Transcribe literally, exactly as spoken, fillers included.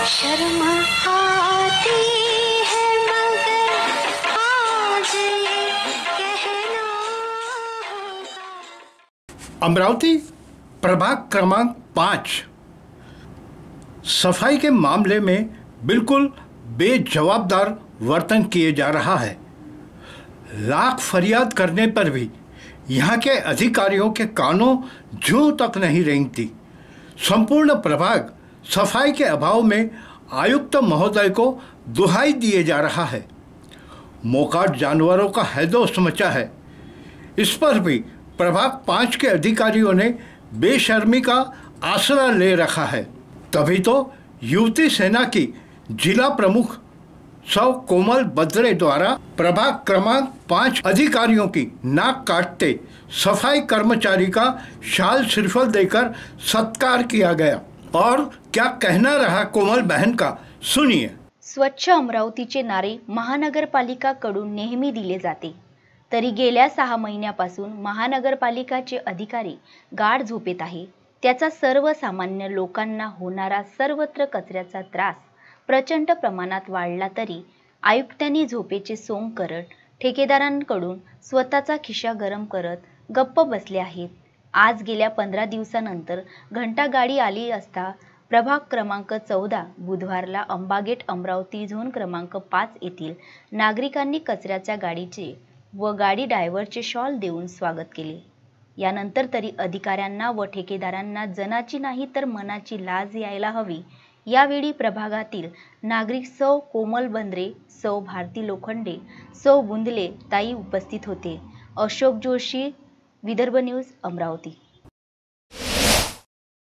शर्म आती है मगर आज ये कहना होगा। अमरावती प्रभाग क्रमांक पाँच सफाई के मामले में बिल्कुल बेजवाबदार वर्तन किए जा रहा है। लाख फरियाद करने पर भी यहाँ के अधिकारियों के कानों जूं तक नहीं रेंगती। संपूर्ण प्रभाग सफाई के अभाव में आयुक्त महोदय को दुहाई दिए जा रहा है। मोकाट जानवरों का हैदोस मचा है। इस पर भी प्रभाग पाँच के अधिकारियों ने बेशर्मी का आसरा ले रखा है। तभी तो युवती सेना की जिला प्रमुख सौ कोमल बद्रे द्वारा प्रभाग क्रमांक पाँच अधिकारियों की नाक काटते सफाई कर्मचारी का शाल श्रीफल देकर सत्कार किया गया। और क्या कहना रहा कोमल बहन का, सुनिए। स्वच्छ अमरावतीचे नारे महानगरपालिकाकडून नेहमी दिले जाते, तरी गेल्या सहा महिन्यापासून महानगरपालिकाचे अधिकारी गाढ झोपेत आहे। त्याचा सर्वसामान्य लोकांना होणारा सर्वत्र कचऱ्याचा त्रास प्रचंड प्रमाणात वाढला, तरी आयुक्तांनी झोपेचे सोंग करत ठेकेदारांकडून स्वतःचा खिसा गरम करत गप्प बसले आहेत। आज गेल्या पंधरा दिवसानंतर घंटा गाडी आली असता प्रभाग क्रमांक चौदा बुधवारला अंबागेट अमरावती झोन क्रमांक पाच येथील नागरिकांनी कचऱ्याच्या गाडीचे व गाडी ड्रायव्हरचे शॉल देऊन स्वागत केले। यानंतर तरी अधिकाऱ्यांना व ठेकेदारांना जनाची नाही तर मनाची लाज यायला हवी। यावेळी प्रभागातील नागरिक सौ कोमल बंद्रे, सौ भारती लोखंडे, सौ बुंदले ताई उपस्थित होते। अशोक जोशी, विदर्भ न्यूज, अमरावती।